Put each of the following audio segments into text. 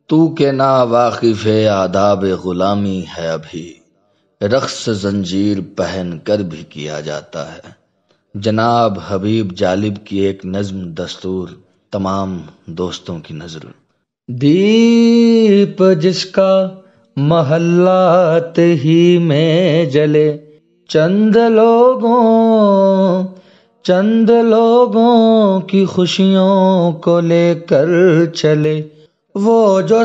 تو کہ نا واقف آداب غلامی ہے ابھی، رقص زنجیر پہن کر بھی کیا جاتا ہے۔ جناب حبیب جالب کی ایک نظم دستور تمام دوستوں کی نظر۔ دیپ جس کا محلات ہی میں جلے، چند لوگوں کی خوشیوں کو لے کر چلے، وہ جو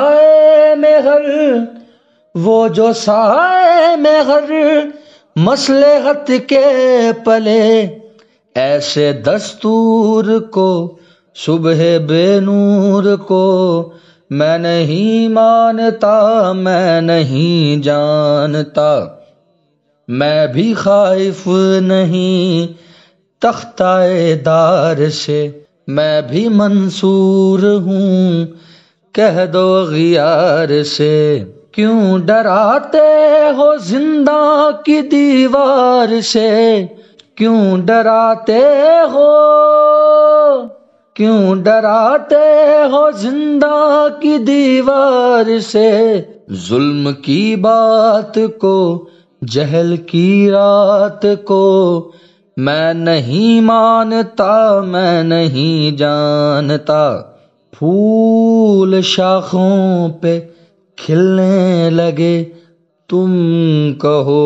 سائے میں ہر مصلحت کے پلے، ایسے دستور کو صبح بے نور کو میں نہیں مانتا، میں نہیں جانتا۔ میں بھی خائف نہیں تختہ دار سے، میں بھی منصور ہوں کہہ دو غیار سے۔ کیوں ڈراتے ہو زندہ کی دیوار سے، کیوں ڈراتے ہو زندہ کی دیوار سے؟ ظلم کی بات کو، جہل کی رات کو میں نہیں مانتا، میں نہیں جانتا۔ پھول شاخوں پہ کھلنے لگے، تم کہو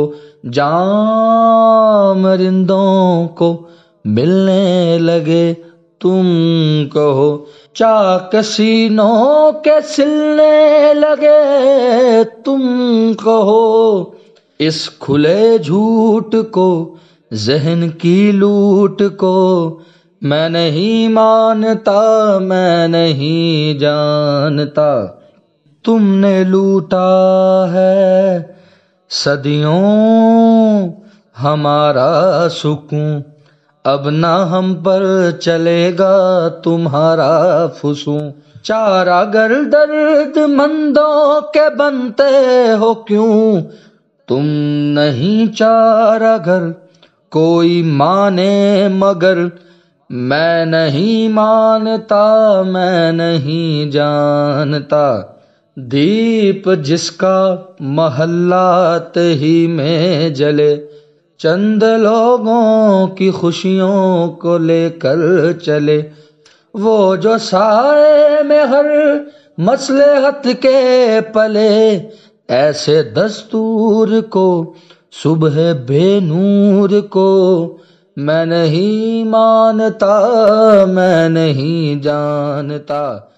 جام رندوں کو ملنے لگے، تم کہو چاک سینوں کے سلنے لگے، تم کہو اس کھلے جھوٹ کو، ذہن کی لوٹ کو میں نہیں مانتا، میں نہیں جانتا۔ تم نے لوٹا ہے صدیوں ہمارا سکون، اب نہ ہم پر چلے گا تمہارا فسون۔ چارہ گر درد مندوں کے بنتے ہو کیوں، تم نہیں چارہ گر کوئی مانے مگر، میں نہیں مانتا، میں نہیں جانتا۔ دیپ جس کا محلات ہی میں جلے، چند لوگوں کی خوشیوں کو لے کر چلے، وہ جو سائے میں ہر مصلحت کے پلے، ایسے دستور کو صبح بے نور کو میں نہیں مانتا، میں نہیں جانتا۔